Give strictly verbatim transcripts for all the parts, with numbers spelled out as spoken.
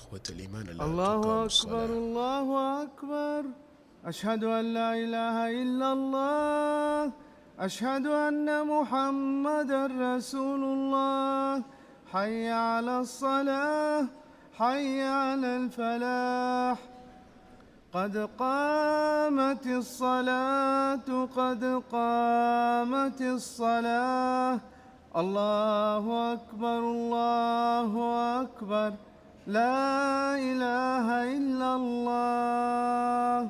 إخوة الإيمان لا الله تقام أكبر الصلاة. الله أكبر. أشهد أن لا إله إلا الله. أشهد أن محمدًا رسول الله. حي على الصلاة حي على الفلاح. قد قامت الصلاة قد قامت الصلاة. الله أكبر الله أكبر. لا إله إلا الله.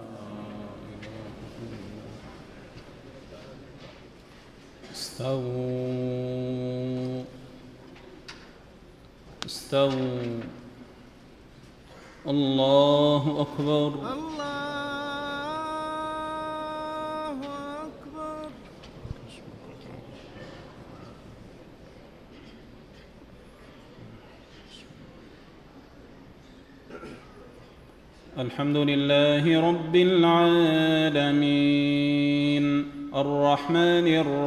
استووا استووا. الله أكبر الله أكبر. الحمد لله رب العالمين الرحمن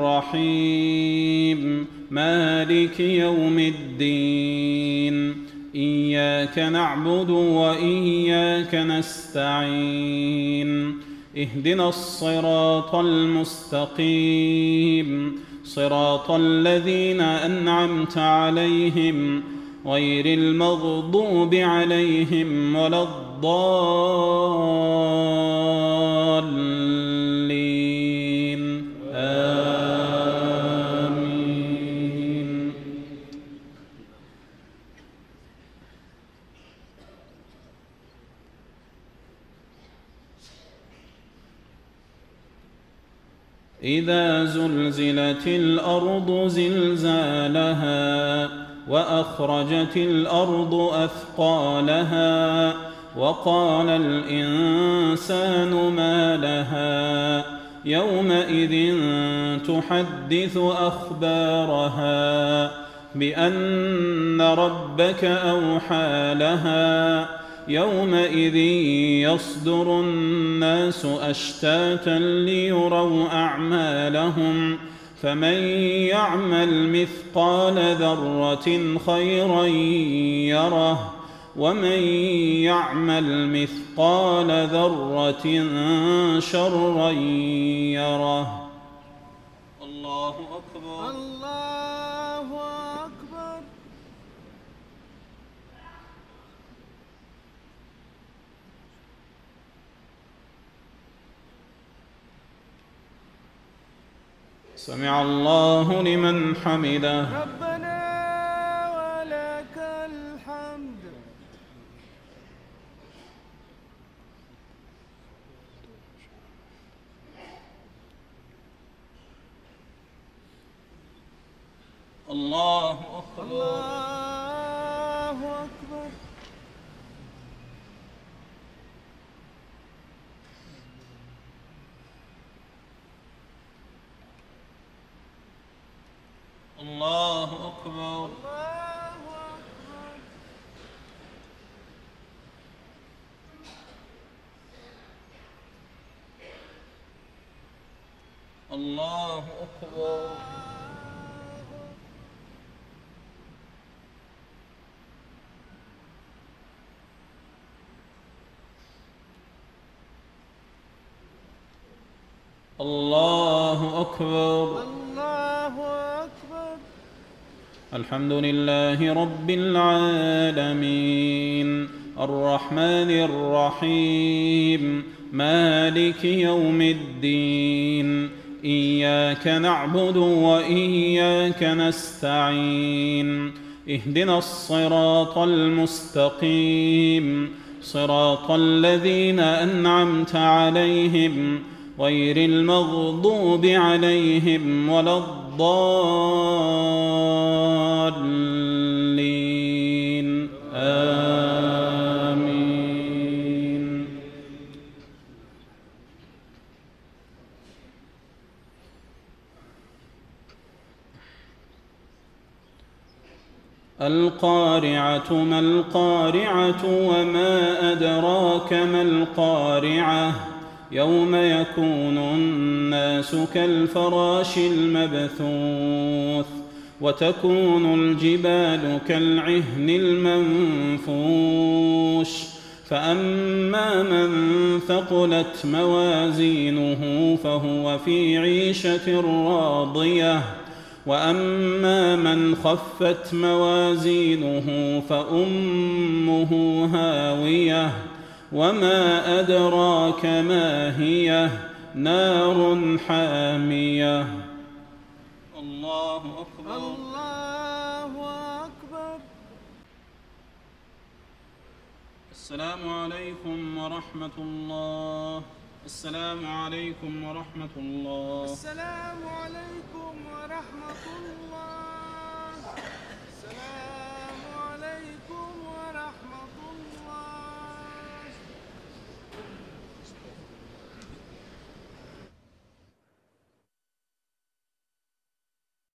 الرحيم مالك يوم الدين إياك نعبد وإياك نستعين اهدنا الصراط المستقيم صراط الذين أنعمت عليهم غير المغضوب عليهم ولا الضالين آمين. إذا زلزلت الأرض زلزالها وأخرجت الأرض أثقالها وقال الإنسان ما لها يومئذ تحدث أخبارها بأن ربك أوحى لها يومئذ يصدر الناس أشتاتا ليروا أعمالهم فمن يعمل مثقال ذرة خيرا يره ومن يعمل مثقال ذرة شرا يره. الله أكبر الله أكبر. سمع الله لمن حمده. ربنا ولك الحمد. الله أكبر الله أكبر. الله أكبر الله أكبر. الله أكبر. الله أكبر. الحمد لله رب العالمين الرحمن الرحيم مالك يوم الدين إياك نعبد وإياك نستعين اهدنا الصراط المستقيم صراط الذين أنعمت عليهم غير المغضوب عليهم ولا الضالين آمين. القارعة ما القارعة وما أدراك ما القارعة يوم يكون الناس كالفراش المبثوث وتكون الجبال كالعهن المنفوش فأما من ثقلت موازينه فهو في عيشة راضية وأما من خفت موازينه فأمه هاوية وما أدراك ما هي نار حامية. الله أكبر. الله أكبر. السلام عليكم ورحمة الله. السلام عليكم ورحمة الله. السلام عليكم ورحمة الله.